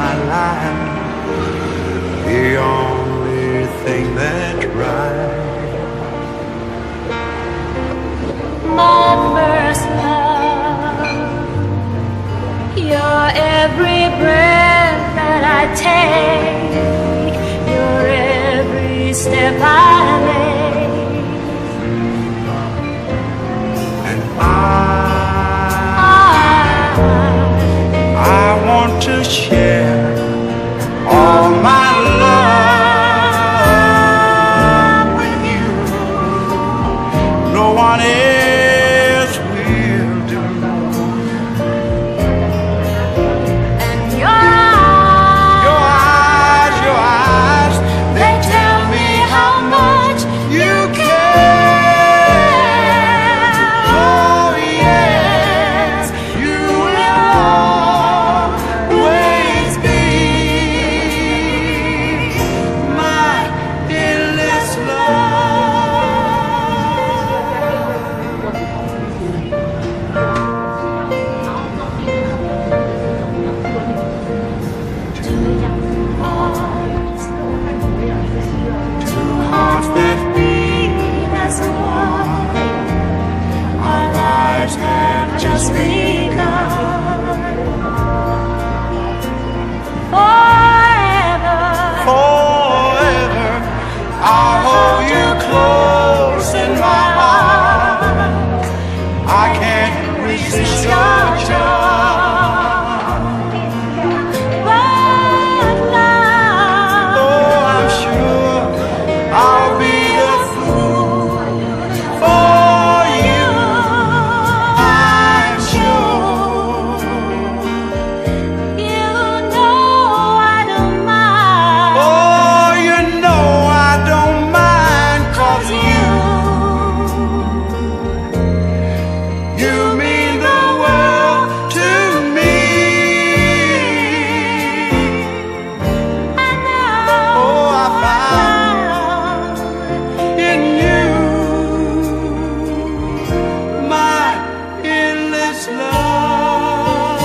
my life, the only thing that's right. My first love, your every breath that I take, your every step I make, And I want to share all my love with you. No one else will do. and Your eyes, they tell me how much you care. Oh yes, you will always be my endless Two hearts that beat as one. Our lives have just begun. Forever, I'll hold you close in my arms. I can't resist your charm. but love, Oh, I'm sure I'll be the fool for you. I'm sure. you know I don't mind. Oh, you know I don't mind, 'cause you mean the world to me. I know Oh, I found in you my endless love.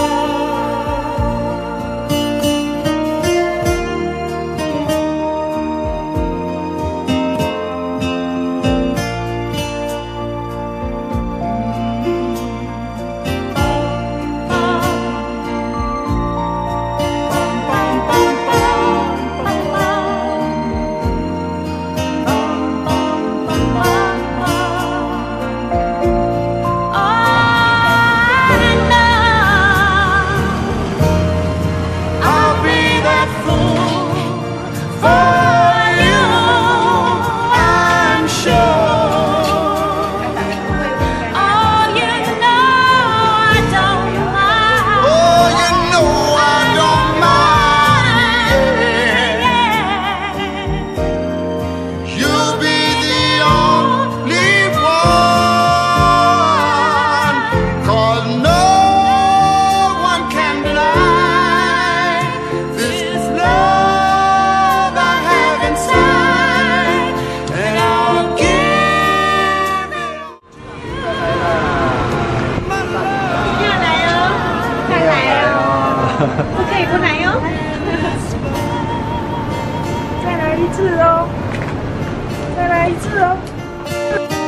I'll be that fool for you, I'm sure. Oh, you know I don't mind. Oh, you know I don't mind. You'll be the only one, 'cause no one can blind this love I have inside, and I'll give it my love. 看来哦，看来哦，不可以不来哦。再来一次哦，再来一次哦。